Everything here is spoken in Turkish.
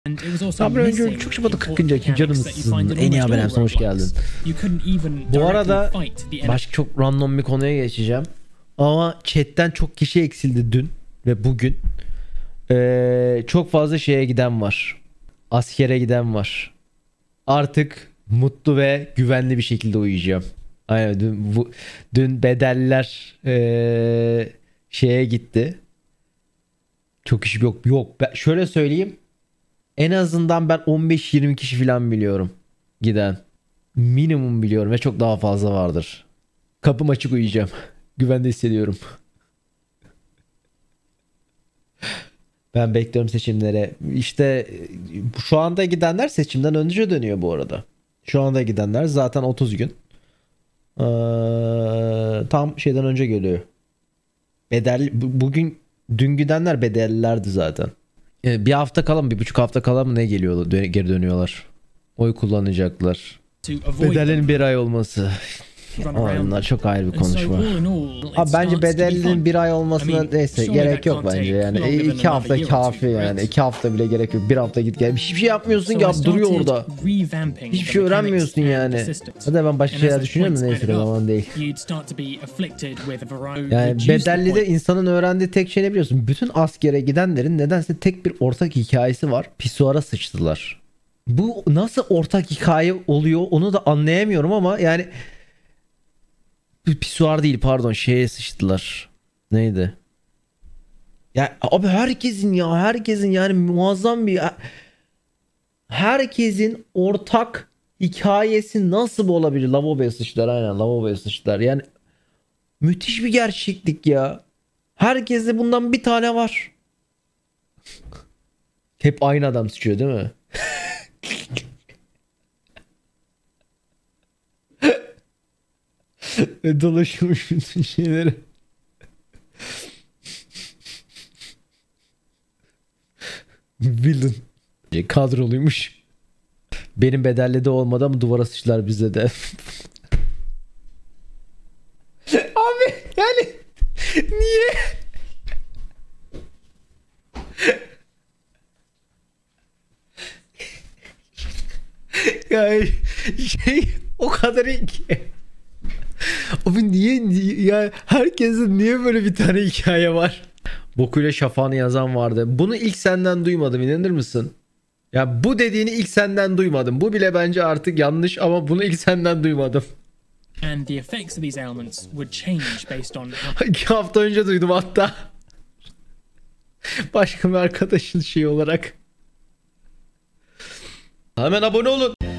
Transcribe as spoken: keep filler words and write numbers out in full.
Abi önce çok şıbada kırkıncı ikinci canımızsın. En iyi haber hoş geldin. Bu arada başka çok random bir konuya geçeceğim. Ama chatten çok kişi eksildi dün ve bugün. Ee, çok fazla şeye giden var. Askere giden var. Artık mutlu ve güvenli bir şekilde uyuyacağım. Aynen dün, bu, dün bedeller ee, şeye gitti. Çok iş yok. Yok. Ben şöyle söyleyeyim. En azından ben on beş yirmi kişi falan biliyorum giden. Minimum biliyorum ve çok daha fazla vardır. Kapım açık uyuyacağım. Güvende hissediyorum. Ben bekliyorum seçimlere. İşte şu anda gidenler seçimden önce dönüyor bu arada. Şu anda gidenler zaten otuz gün. Ee, tam şeyden önce geliyor. Bedel bugün dün gidenler bedellilerdi zaten. Ee, bir hafta kala mı bir buçuk hafta kala mı ne geliyor dö- geri dönüyorlar. Oy kullanacaklar. Bedelin bir ay olması. Onlar çok ayrı bir konuşma. Abi bence bedelinin bir ay olmasına neyse gerek yok bence yani. iki hafta kafi yani. iki hafta bile gerek yok. Bir hafta git gel. Hiçbir şey yapmıyorsun ki abi duruyor orada. Hiçbir şey öğrenmiyorsun yani. Hadi ben başka şeyler düşünüyorum da neyse zaman değil. Yani bedelli de insanın öğrendiği tek şey ne biliyorsun? Bütün askere gidenlerin nedense tek bir ortak hikayesi var. Pisuara sıçtılar. Bu nasıl ortak hikaye oluyor onu da anlayamıyorum ama yani pisuar değil pardon şeye sıçtılar. Neydi? Ya abi herkesin ya herkesin yani muazzam bir herkesin ortak hikayesi nasıl bu olabilir? Lavaboya sıçtılar aynen lavaboya sıçtılar. Yani müthiş bir gerçeklik ya. Herkeste bundan bir tane var. Hep aynı adam sıçıyor değil mi? Ve dolaşıyormuş bütün şeyleri. Villain. Kadroluymuş. Benim bedelli de olmadı ama duvara sıçtılar bize de. Abi yani niye? Yani şey o kadar iyi ki. Abi niye, niye ya herkesin niye böyle bir tane hikaye var? Bokuyla şafağını yazan vardı. Bunu ilk senden duymadım inanır mısın? Ya bu dediğini ilk senden duymadım. Bu bile bence artık yanlış ama bunu ilk senden duymadım. And the effects of these ailments would change based on İki hafta önce duydum hatta. Başka bir arkadaşın şeyi olarak. Hemen abone olun.